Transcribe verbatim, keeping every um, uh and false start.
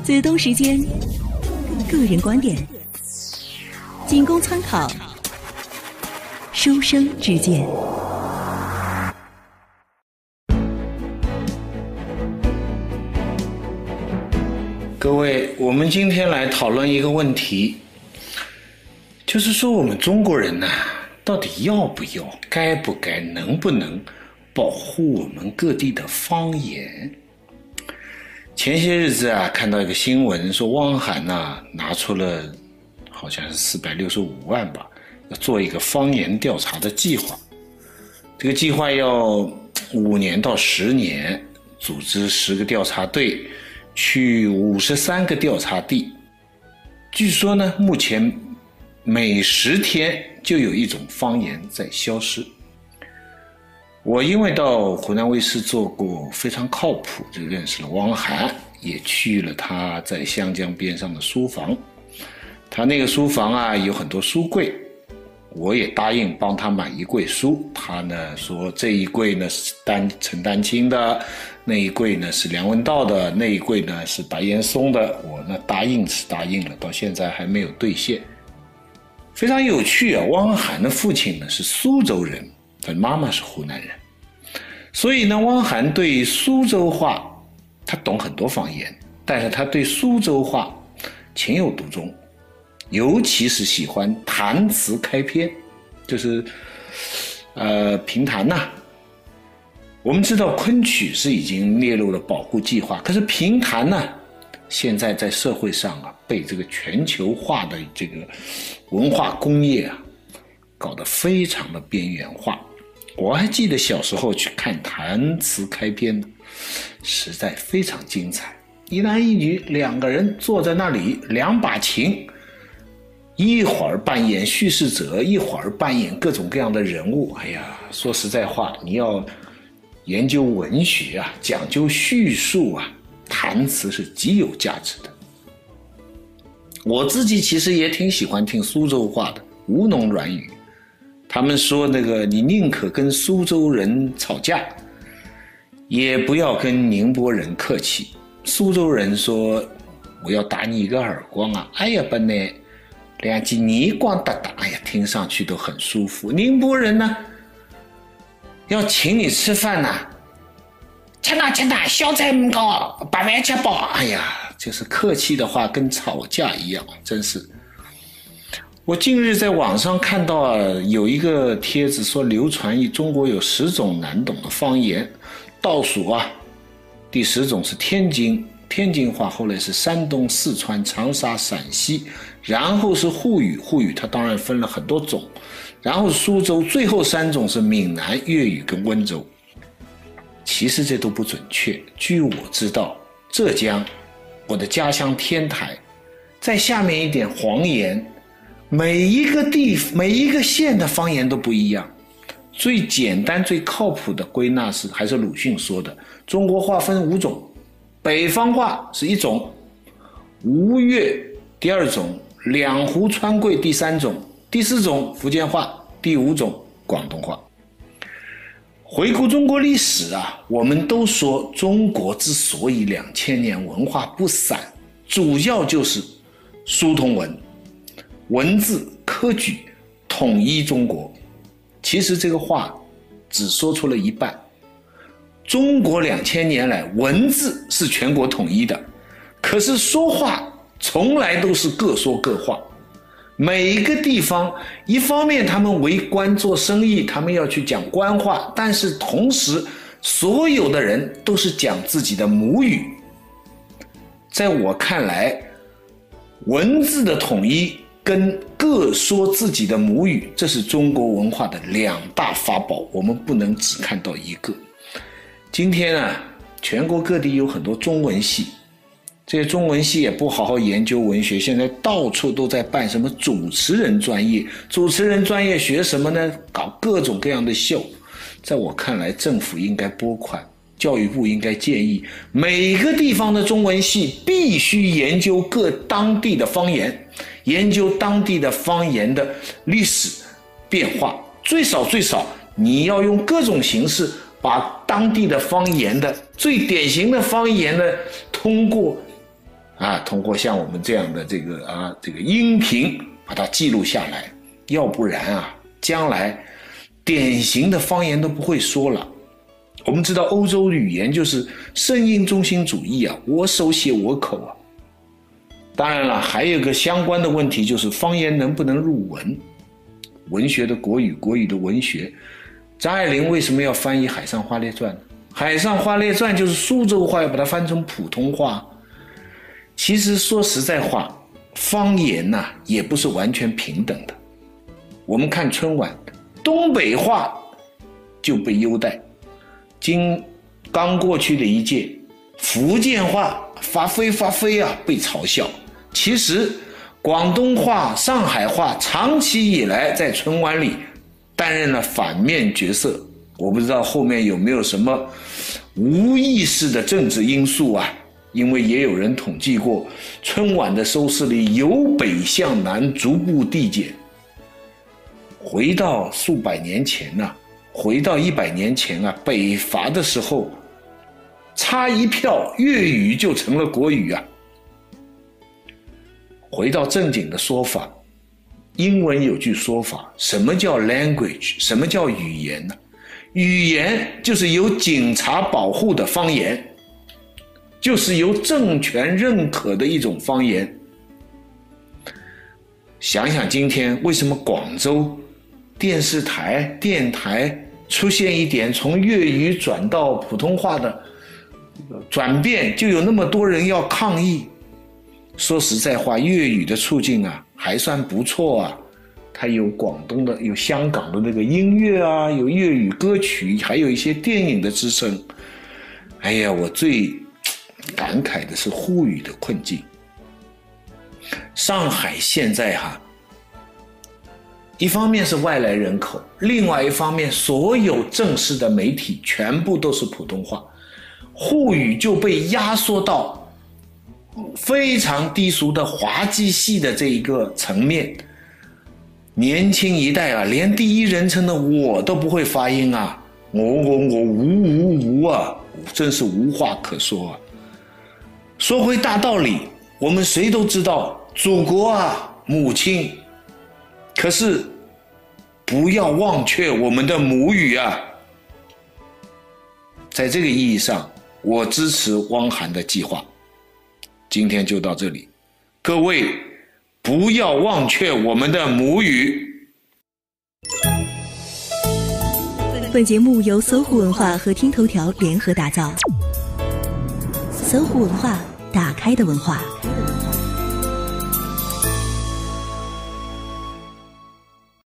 子东时间，个人观点，仅供参考，书生之见。 各位，我们今天来讨论一个问题，就是说我们中国人呢、啊，到底要不要、该不该、能不能保护我们各地的方言？前些日子啊，看到一个新闻说，汪涵呐、啊、拿出了好像是四百六十五万吧，要做一个方言调查的计划。这个计划要五年到十年，组织十个调查队。去五十三个调查地，据说呢，目前每十天就有一种方言在消失。我因为到湖南卫视做过非常靠谱，就认识了汪涵，也去了他在湘江边上的书房。他那个书房啊，有很多书柜，我也答应帮他买一柜书。他呢说这一柜呢是丹陈丹青的，那一柜呢是梁文道的，那一柜呢是白岩松的。我呢答应是答应了，到现在还没有兑现。非常有趣啊，汪涵的父亲呢是苏州人，他妈妈是湖南人，所以呢汪涵对苏州话他懂很多方言，但是他对苏州话情有独钟，尤其是喜欢弹词开篇，就是呃评弹呐、啊。我们知道昆曲是已经列入了保护计划，可是评弹呢，现在在社会上啊，被这个全球化的这个文化工业啊，搞得非常的边缘化。我还记得小时候去看弹词开篇，实在非常精彩。一男一女两个人坐在那里，两把琴，一会儿扮演叙事者，一会儿扮演各种各样的人物。哎呀，说实在话，你要研究文学啊，讲究叙述啊，弹词是极有价值的。我自己其实也挺喜欢听苏州话的，吴侬软语。他们说那个你宁可跟苏州人吵架，也不要跟宁波人客气。苏州人说我要打你一个耳光啊，哎呀不呢，两记耳光打打，哎呀听上去都很舒服。宁波人呢要请你吃饭呢、啊，吃哪吃哪，小菜唔高，把饭吃饱。哎呀，就是客气的话跟吵架一样，真是。我近日在网上看到啊，有一个帖子说流传于中国有十种难懂的方言，倒数啊，第十种是天津天津话，后来是山东、四川、长沙、陕西，然后是沪语，沪语它当然分了很多种。然后苏州，最后三种是闽南、粤语跟温州。其实这都不准确。据我知道，浙江，我的家乡天台，在下面一点黄岩，每一个地、每一个县的方言都不一样。最简单、最靠谱的归纳是，还是鲁迅说的：中国话分五种，北方话是一种，吴越第二种，两湖川贵第三种。第四种福建话，第五种广东话。回顾中国历史啊，我们都说中国之所以两千年文化不散，主要就是书同文，文字科举统一中国。其实这个话只说出了一半。中国两千年来文字是全国统一的，可是说话从来都是各说各话。每一个地方，一方面他们为官做生意，他们要去讲官话，但是同时所有的人都是讲自己的母语。在我看来，文字的统一跟各说自己的母语，这是中国文化的两大法宝，我们不能只看到一个。今天啊，全国各地有很多中文系，这些中文系也不好好研究文学，现在到处都在办什么主持人专业，主持人专业学什么呢？搞各种各样的秀。在我看来，政府应该拨款，教育部应该建议每个地方的中文系必须研究各当地的方言，研究当地的方言的历史变化，最少最少你要用各种形式把当地的方言的最典型的方言的通过啊，通过像我们这样的这个啊这个音频把它记录下来，要不然啊，将来典型的方言都不会说了。我们知道欧洲语言就是声音中心主义啊，我手写我口啊。当然了，还有一个相关的问题就是方言能不能入文，文学的国语，国语的文学。张爱玲为什么要翻译《海上花列传》呢？《海上花列传》就是苏州话，要把它翻成普通话。其实说实在话，方言呐、啊、也不是完全平等的。我们看春晚，东北话就被优待，今刚过去的一届，福建话发飞发飞啊，被嘲笑。其实广东话、上海话长期以来在春晚里担任了反面角色。我不知道后面有没有什么无意识的政治因素啊，因为也有人统计过，春晚的收视率由北向南逐步递减。回到数百年前啊，回到一百年前啊，北伐的时候差一票粤语就成了国语啊。回到正经的说法，英文有句说法，什么叫 language， 什么叫语言呢？语言就是由警察保护的方言，就是由政权认可的一种方言。想想今天为什么广州电视台、电台出现一点从粤语转到普通话的转变，就有那么多人要抗议。说实在话，粤语的处境啊还算不错啊，它有广东的，有香港的那个音乐啊，有粤语歌曲，还有一些电影的支撑。哎呀，我最感慨的是沪语的困境。上海现在哈，一方面是外来人口，另外一方面所有正式的媒体全部都是普通话，沪语就被压缩到非常低俗的滑稽戏的这一个层面。年轻一代啊，连第一人称的我都不会发音啊，我我我无无无啊，真是无话可说啊。说回大道理，我们谁都知道祖国啊，母亲，可是不要忘却我们的母语啊。在这个意义上，我支持汪涵的计划。今天就到这里，各位不要忘却我们的母语。 本节目由搜狐文化和听头条联合打造。搜狐文化，打开的文化。